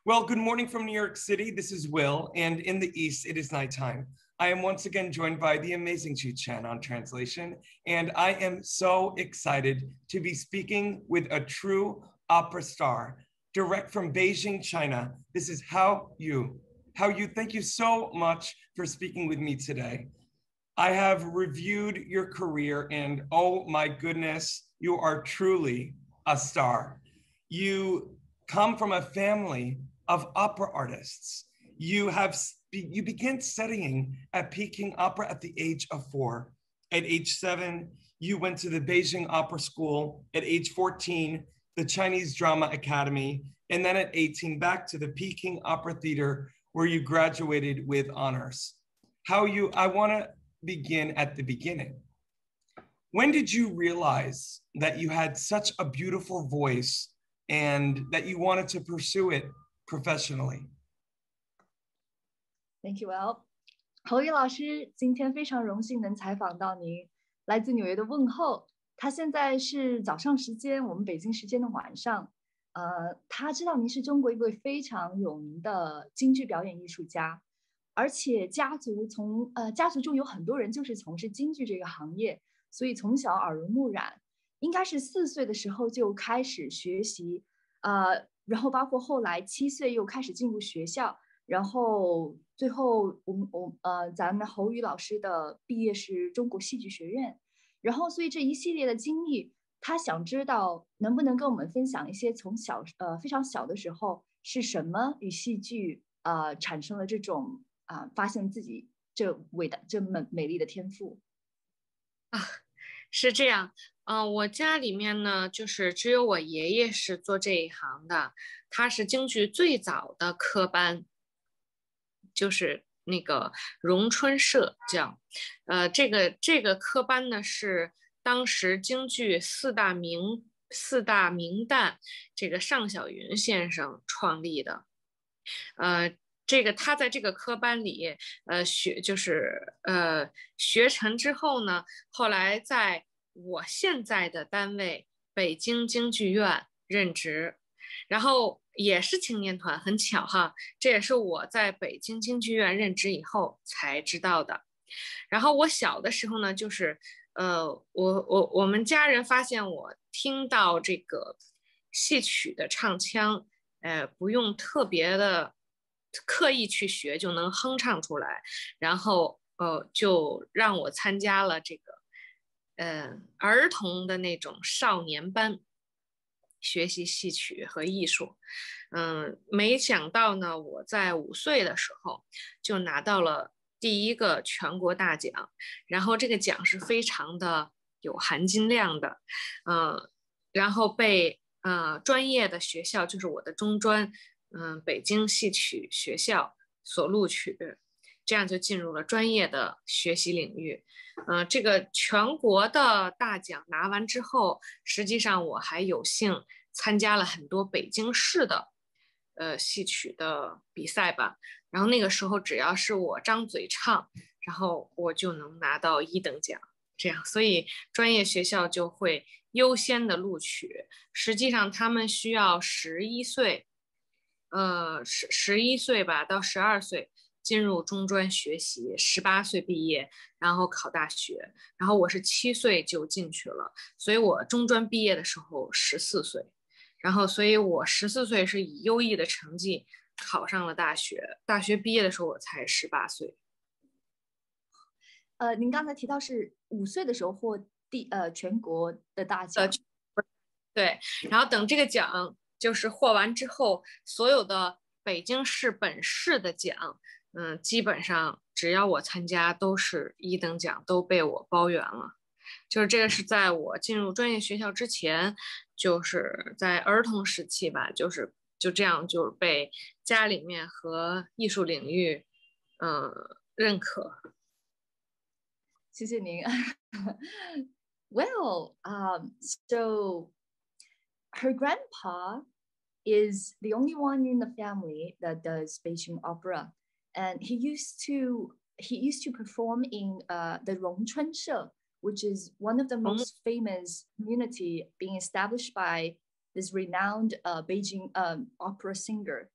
Well, good morning from New York City. This is Will, and in the East, it is nighttime. I am once again joined by the amazing Chu Chen on translation, and I am so excited to be speaking with a true opera star, direct from Beijing, China. This is Hou Yu. Hou Yu, thank you so much for speaking with me today. I have reviewed your career, and oh my goodness, you are truly a star. You come from a family of opera artists. You began studying at Peking Opera at the age of 4. At age 7, you went to the Beijing Opera School. At age 14, the Chinese Drama Academy. And then at 18, back to the Peking Opera Theater, where you graduated with honors. Hou Yu, I want to begin at the beginning. When did you realize that you had such a beautiful voice and that you wanted to pursue it professionally? Thank you, Will. 侯宇老师，今天非常荣幸能采访到您，来自纽约的问候。他现在是早上时间，我们北京时间的晚上。他知道您是中国一位非常有名的京剧表演艺术家，而且家族中有很多人就是从事京剧这个行业，所以从小耳濡目染，应该是4岁的时候就开始学习，然后包括后来7岁又开始进入学校。然后最后咱们侯宇老师的毕业是中国戏剧学院，然后所以这一系列的经历，他想知道能不能跟我们分享一些从非常小的时候是什么与戏剧产生了这种发现自己这美丽的天赋啊，是这样。我家里面呢，就是只有我爷爷是做这一行的，他是京剧最早的科班。就是那个荣春社叫，这个科班呢是当时京剧四大名旦这个尚小云先生创立的，他在这个科班里学成之后呢，后来在我现在的单位北京京剧院任职。然后也是青年团，很巧哈，这也是我在北京京剧院任职以后才知道的。然后我小的时候呢，就是我们家人发现我听到这个戏曲的唱腔，不用特别的刻意去学就能哼唱出来，然后就让我参加了这个儿童的那种少年班。学习戏曲和艺术，没想到呢，我在5岁的时候就拿到了第1个全国大奖，然后这个奖是非常的有含金量的，然后被专业的学校，就是我的中专，北京戏曲学校所录取，这样就进入了专业的学习领域。这个全国的大奖拿完之后，实际上我还有幸参加了很多北京市的戏曲的比赛吧。然后那个时候只要是我张嘴唱，然后我就能拿到1等奖。这样，所以专业学校就会优先的录取。实际上他们需要11岁，11岁吧到12岁。进入中专学习，18岁毕业，然后考大学，然后我是7岁就进去了，所以我中专毕业的时候14岁，然后所以我14岁是以优异的成绩考上了大学，大学毕业的时候我才18岁。 您刚才提到是5岁的时候获全国的大奖， 对，然后等这个奖就是获完之后，所有的北京市本市的奖。基本上只要我参加都是1等奖，都被我包圆了。就是这个是在我进入专业学校之前，就是在儿童时期吧，就这样就是被家里面和艺术领域认可。 谢谢您。Well, so her grandpa is the only one in the family that does Beijing opera. And he used to perform in the Rongchun She, which is one of the most famous community being established by this renowned Beijing opera singer.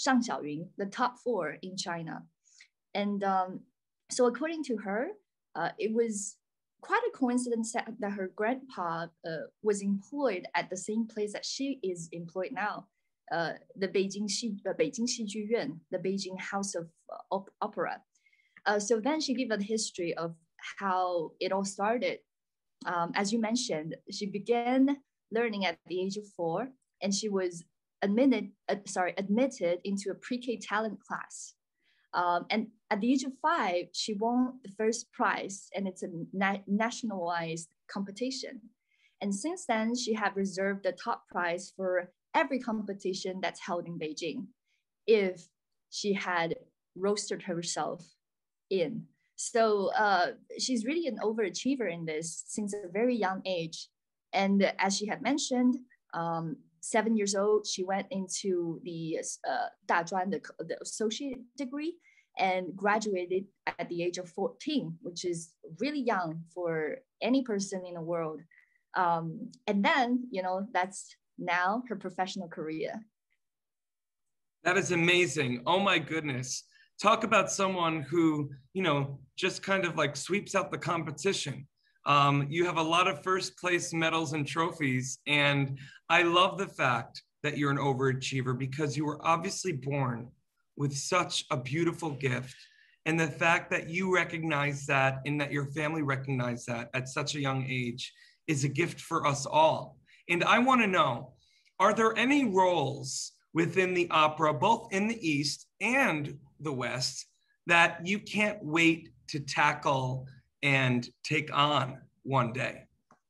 上小云, the top 4 in China. And so according to her, it was quite a coincidence that her grandpa was employed at the same place that she is employed now, the Beijing 戏剧院, the Beijing House of Opera. So then she gave a history of how it all started. As you mentioned, she began learning at the age of 4, and she was admitted into a pre-K talent class. And at the age of 5, she won the first prize, and it's a nationalized competition. And since then, she had reserved the top prize for every competition that's held in Beijing, if she had rostered herself in. So she's really an overachiever in this since a very young age. And as she had mentioned, 7 years old, she went into the 大专, the associate degree, and graduated at the age of 14, which is really young for any person in the world. And then, that's now her professional career. That is amazing. Oh my goodness. Talk about someone who, just kind of like sweeps out the competition. You have a lot of first place medals and trophies. And I love the fact that you're an overachiever because you were obviously born with such a beautiful gift. And the fact that you recognize that and that your family recognized that at such a young age is a gift for us all. And I want to know, are there any roles within the opera, both in the East and the West, that you can't wait to tackle and take on one day?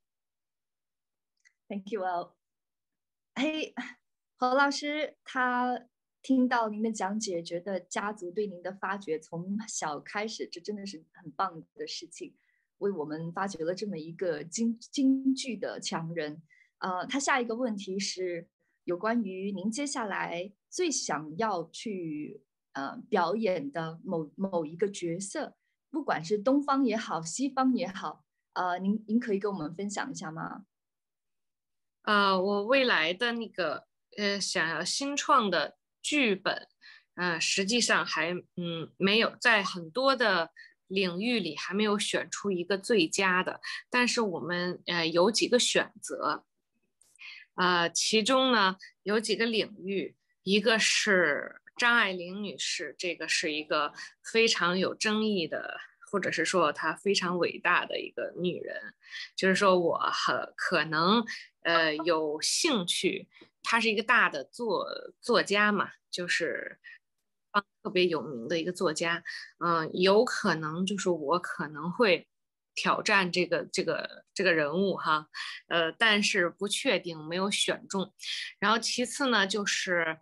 Thank you, Will. Hey, 何老师他听到您的讲解，觉得家族对您的发掘从小开始，这真的是很棒的事情，为我们发掘了这么一个京剧的强人。他下一个问题是有关于您接下来最想要去表演的某一个角色，不管是东方也好，西方也好，您可以跟我们分享一下吗？ 我未来的那个想要新创的剧本，实际上还没有在很多的领域里还没有选出一个最佳的，但是我们有几个选择，其中呢有几个领域，一个是张爱玲女士，这个是一个非常有争议的，或者是说她非常伟大的一个女人，就是说我可能有兴趣，她是一个大的作家嘛，就是特别有名的一个作家，有可能就是我可能会挑战这个人物哈，但是不确定，没有选中。然后其次呢，就是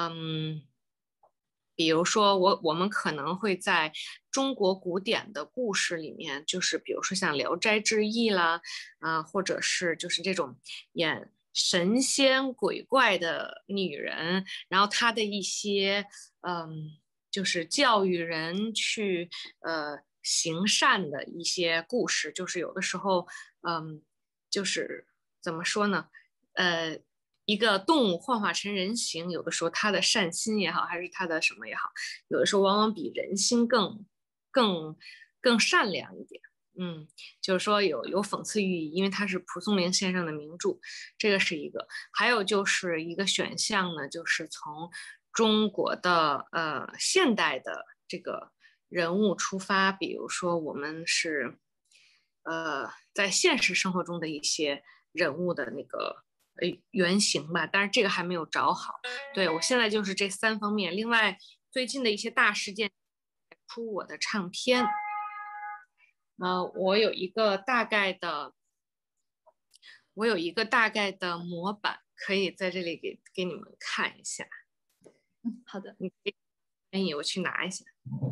比如说我们可能会在中国古典的故事里面，就是比如说像《聊斋志异》啦，或者是就是这种演神仙鬼怪的女人，然后她的一些就是教育人去行善的一些故事，就是有的时候就是怎么说呢，一个动物幻化成人形，有的时候它的善心也好，还是它的什么也好，有的时候往往比人心更善良一点。就是说有讽刺寓意，因为它是蒲松龄先生的名著，这个是一个。还有就是一个选项呢，就是从中国的现代的这个人物出发，比如说我们是在现实生活中的一些人物的那个原型吧，但是这个还没有找好。对，我现在就是这3方面，另外最近的一些大事件出我的唱片。我有一个大概的模板，可以在这里给你们看一下。 好的。 你可以我去拿一下。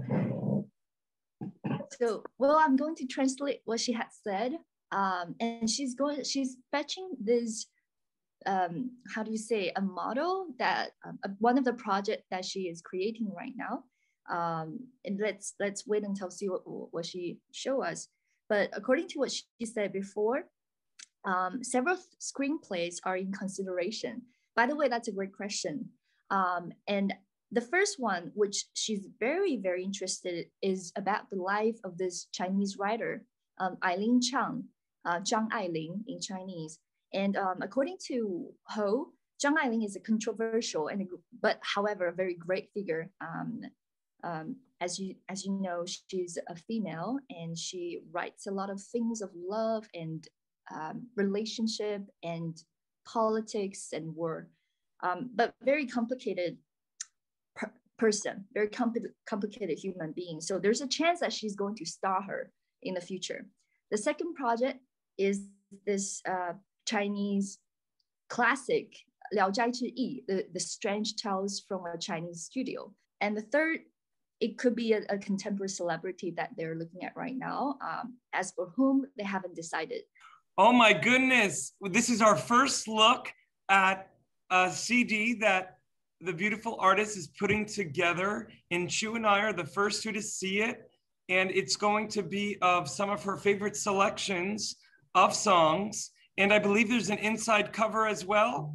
So, well, I'm going to translate what she had said, and she's fetching this, how do you say, a model that one of the project that she is creating right now. And let's wait until see what she show us. But according to what she said before, several screenplays are in consideration. By the way, that's a great question. And The first one, which she's very, very interested, is about the life of this Chinese writer, Eileen Chang, Zhang Ailing in Chinese. And according to Hou, Zhang Ailing is a controversial but however a very great figure. As you know, she's a female and she writes a lot of things of love and relationship and politics and war, but very complicated person, very complicated human being. So there's a chance that she's going to star her in the future. The second project is this Chinese classic, 聊斋志异, the Strange Tales from a Chinese Studio. And the third, it could be a contemporary celebrity that they're looking at right now, as for whom they haven't decided. Oh my goodness. This is our first look at a CD that the beautiful artist is putting together, and Chu and I are the first two to see it. And it's going to be of some of her favorite selections of songs. And I believe there's an inside cover as well.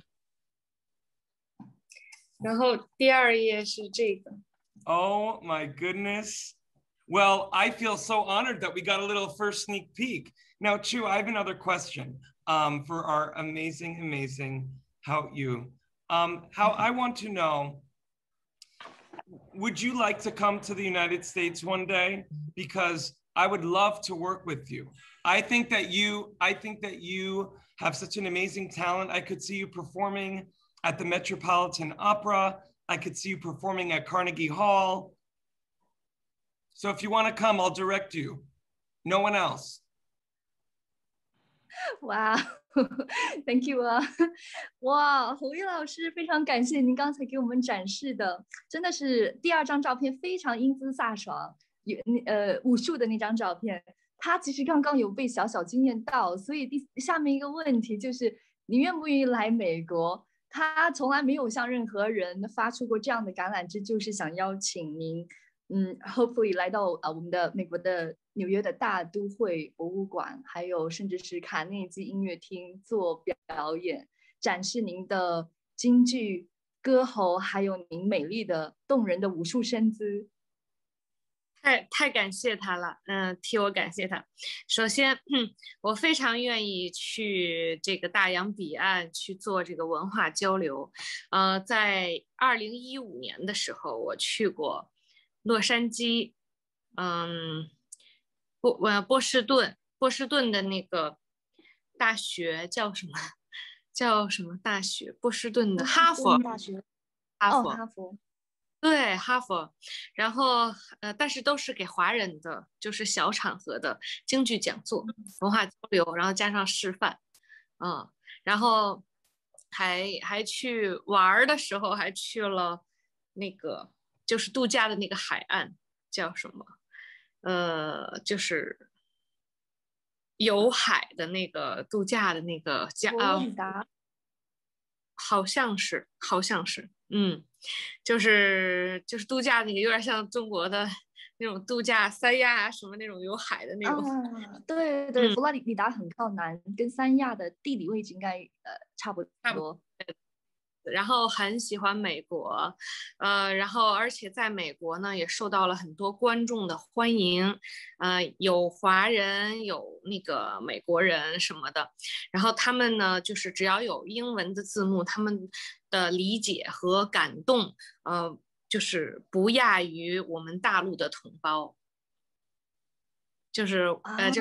然后第二页是这个。 Oh my goodness. Well, I feel so honored that we got a little first sneak peek. Now, Chu, I have another question for our amazing Hou Yu. How I want to know, would you like to come to the United States one day? Because I would love to work with you. I think that you have such an amazing talent. I could see you performing at the Metropolitan Opera. I could see you performing at Carnegie Hall. So if you want to come, I'll direct you. No one else. Wow, thank you 啊！哇，侯玉老师，非常感谢您刚才给我们展示的，真的是第二张照片非常英姿飒爽，武术的那张照片。他其实刚刚有被小小惊艳到，所以下面一个问题就是，你愿不愿意来美国？他从来没有向任何人发出过这样的橄榄枝，就是想邀请您。hopefully 来到我们的美国的纽约的大都会博物馆，还有甚至是卡内基音乐厅做表演，展示您的京剧、歌喉，还有您美丽的、动人的武术身姿。 太感谢他了，替我感谢他。首先，我非常愿意去这个大洋彼岸去做这个文化交流。在2015年的时候，我去过洛杉矶，波士顿的那个大学叫什么？叫什么大学？波士顿的哈佛大学。哈佛。 对，哈佛。然后但是都是给华人的，就是小场合的京剧讲座、文化交流，然后加上示范，然后还去玩的时候还去了那个。就是度假的那个海岸叫什么？就是有海的那个度假的那个好像是，就是度假那个，有点像中国的那种度假三亚什么那种有海的那种。 对，佛罗里达很靠南，跟三亚的地理位置应该差不多。 然后很喜欢美国，然后而且在美国呢也受到了很多观众的欢迎，有华人，有那个美国人什么的，然后他们呢就是只要有英文的字幕，他们的理解和感动，就是不亚于我们大陆的同胞，就是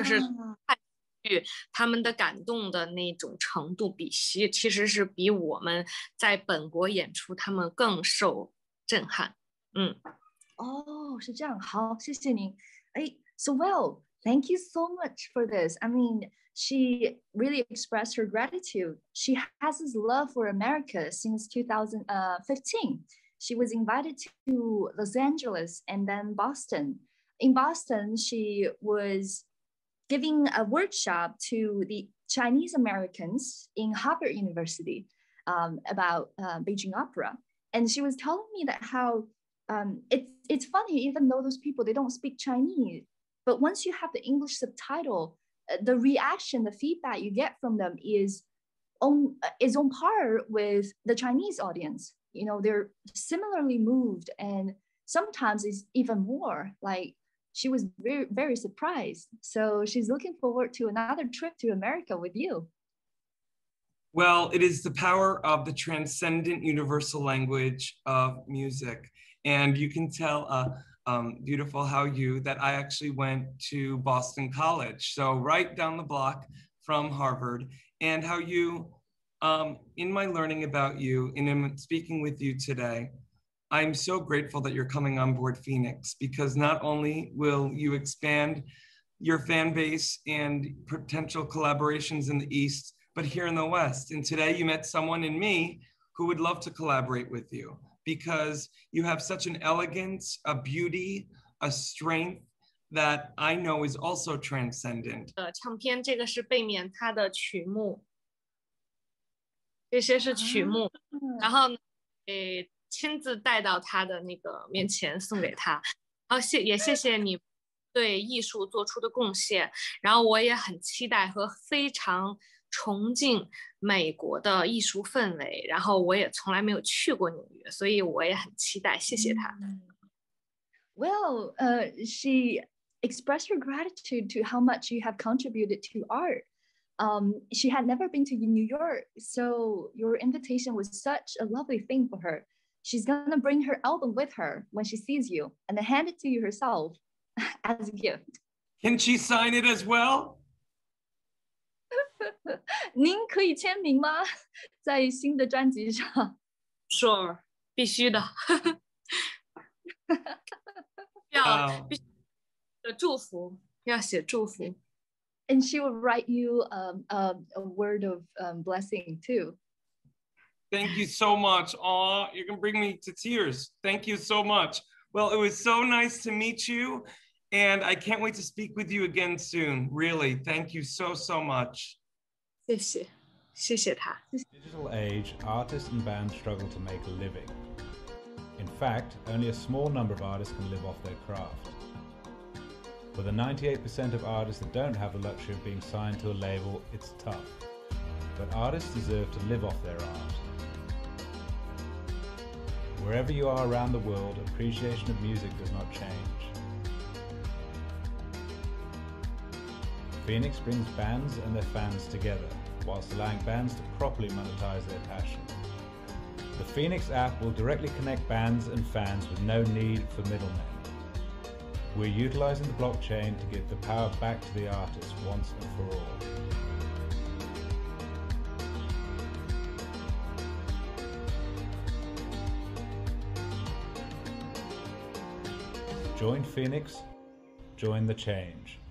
他们的感动的那种程度其实是比我们在本国演出他们更受震撼。 是这样，好，谢谢您。So well, thank you so much for this. I mean, she really expressed her gratitude. She has this love for America since 2015. She was invited to Los Angeles and then Boston. In Boston, she was giving a workshop to the Chinese Americans in Harvard University about Beijing Opera. And she was telling me that how it's funny, even though those people, they don't speak Chinese, but once you have the English subtitle, the reaction, the feedback you get from them is on par with the Chinese audience. they're similarly moved, and sometimes it's even more. Like she was very, very surprised. So she's looking forward to another trip to America with you. Well, it is the power of the transcendent universal language of music. And you can tell beautiful Hou Yu that I actually went to Boston College, so right down the block from Harvard. And Hou Yu, in my learning about you and in speaking with you today, I'm so grateful that you're coming on board FENIX, because not only will you expand your fan base and potential collaborations in the East, but here in the West. And today you met someone in me who would love to collaborate with you, because you have such an elegance, a beauty, a strength that I know is also transcendent. 唱片这个是背面它的曲目，这些是曲目，然后呢，亲自带到他的那个面前送给他，然后也谢谢你对艺术做出的贡献，然后我也很期待和非常崇敬美国的艺术氛围，然后我也从来没有去过纽约，所以我也很期待，谢谢他。 Well, she expressed her gratitude to how much you have contributed to art. She had never been to New York, so your invitation was such a lovely thing for her. She's gonna bring her album with her when she sees you and then hand it to you herself as a gift. Can she sign it as well? 您可以签名吗？在新的专辑上 Sure， 必须的。必须的祝福，要写祝福。 And she will write you a word of blessing too. Thank you so much. Aw, you're gonna bring me to tears. Thank you so much. Well, it was so nice to meet you, and I can't wait to speak with you again soon. Really, thank you so, so much. 谢谢，谢谢他。 Digital age, artists and bands struggle to make a living. In fact, only a small number of artists can live off their craft. For the 98% of artists that don't have the luxury of being signed to a label, it's tough. But artists deserve to live off their art. Wherever you are around the world, appreciation of music does not change. FENIX brings bands and their fans together, whilst allowing bands to properly monetize their passion. The FENIX app will directly connect bands and fans with no need for middlemen. We're utilizing the blockchain to give the power back to the artist once and for all. Join FENIX, join the change.